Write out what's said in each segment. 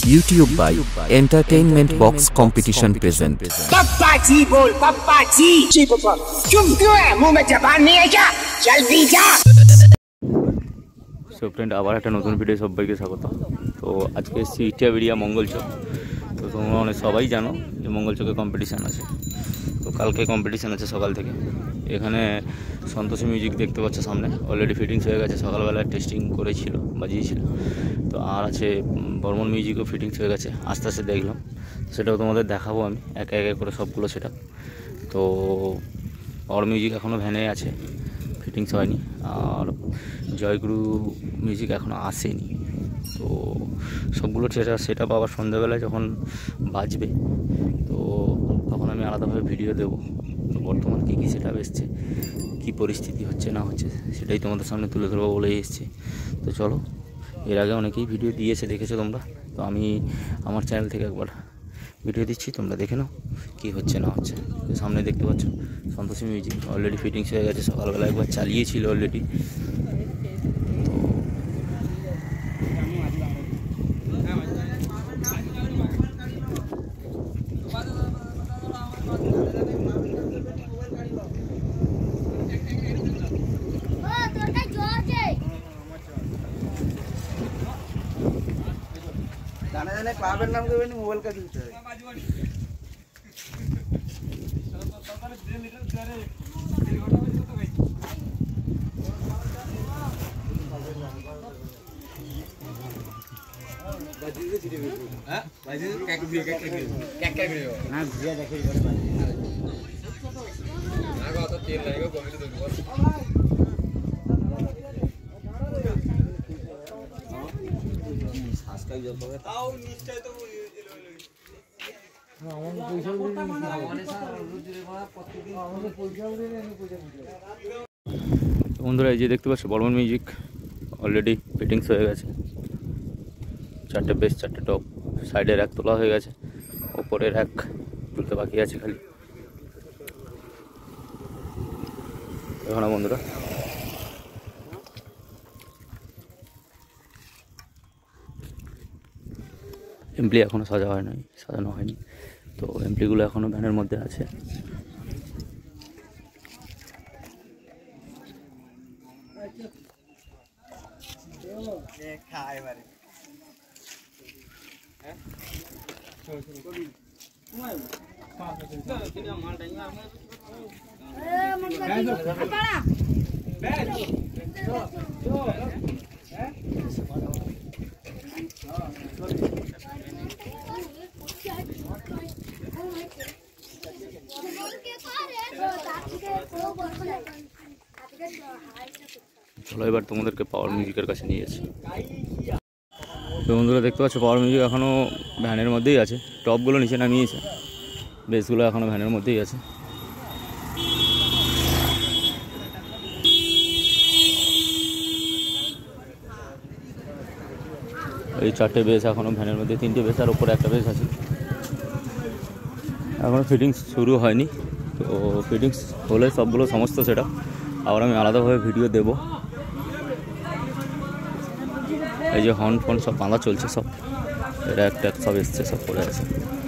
YouTube by Entertainment Box Competition present. पप्पा जी बोल पप्पा जी पप्पा चुप क्यों है मुंह में जबान नहीं है क्या जल्दी जा। सो फ्रेंड আবার একটা নতুন ভিডিও সবাইকে স্বাগত। তো আজকে এসেছি ইটিয়াবিড়িয়া মঙ্গলচক। তো তোমরা অনেক সবাই জানো যে মঙ্গলচকে কম্পিটিশান আছে। তো কালকে কম্পিটিশান আছে সকাল থেকে। এখানে সন্তোষী মিউজিক দেখতে পাচ্ছ সামনে অলরেডি ফিটিংস হয়ে গেছে, সকালবেলা টেস্টিং করেছিল, বাজিয়েছিল। তো আর আছে বর্মন মিউজিকও ফিটিংস হয়ে গেছে, আস্তে আস্তে দেখলাম। সেটাও তোমাদের দেখাবো আমি একে একে করে সবগুলো সেটা। তো পাওয়ার মিউজিক এখনও ভ্যানে আছে, ফিটিংস হয়নি। আর জয়গুরু মিউজিক এখনও আসেনি। তো সবগুলো সেটা আবার সন্ধ্যাবেলায় যখন বাজবে তো তখন আমি আলাদাভাবে ভিডিও দেবো। তো বর্তমান কী সেটা এসছে, কী পরিস্থিতি হচ্ছে না হচ্ছে সেটাই তোমাদের সামনে তুলে ধরবো বলেই এসছে। তো চলো, এর আগে অনেকেই ভিডিও দিয়েছে, দেখেছো তোমরা। তো আমি আমার চ্যানেল থেকে একবার ভিডিও দিচ্ছি, তোমরা দেখে নাও কী হচ্ছে না হচ্ছে। তো সামনে দেখতে পাচ্ছ সন্তোষী মিউজিক অলরেডি ফিটিংস হয়ে গেছে, সকালবেলা একবার চালিয়েছিল অলরেডি। ক্লাবের নাম দেবেন, মোবাইল কাজ দিতে হবে। বন্ধুরা, এই যে দেখতে পাচ্ছ বর্মন মিউজিক অলরেডি ফিটিংস হয়ে গেছে। 4টে বেস, 4টে টপ, সাইডের র্যাক তোলা হয়ে গেছে, ওপরের র্যাক তুলতে বাকি আছে খালি। এখন বন্ধুরা এমপ্লি এখনও সাজানো হয়নি। তো এমপ্লিগুলো এখনও ভ্যানের মধ্যে আছে। চলো এবার তোমাদেরকে পাওয়ার মিউজিকের কাছে নিয়ে এসেছি। তো বন্ধুরা দেখতে পাচ্ছ পাওয়ার মিউজিক এখনও ভ্যানের মধ্যেই আছে, টপগুলো নিচে নামিয়েছে, বেসগুলো এখনও ভ্যানের মধ্যেই আছে। এই 4টে বেস এখনও ভ্যানের মধ্যে, 3টে বেস আর ওপরে একটা বেস আছে। এখনও ফিটিংস শুরু হয়নি। তো ফিটিংস হলে সবগুলো সমস্ত সেটা আবার আমি আলাদাভাবে ভিডিও দেবো। এই যে হর্ন ফোন সব বাঁধা চলছে, সব এটা একটা সব এসছে, সব পড়ে আছে।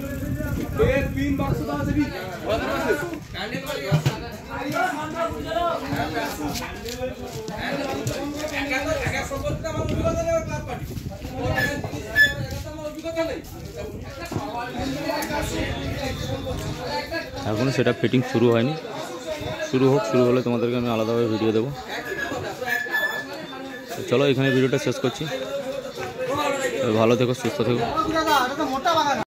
এখনও সেটা ফিটিং শুরু হয়নি, শুরু হলে তোমাদেরকে আমি আলাদাভাবে ভিডিও দেবো। চলো এখানে ভিডিওটা শেষ করছি। ভালো থেকো, সুস্থ থেকো।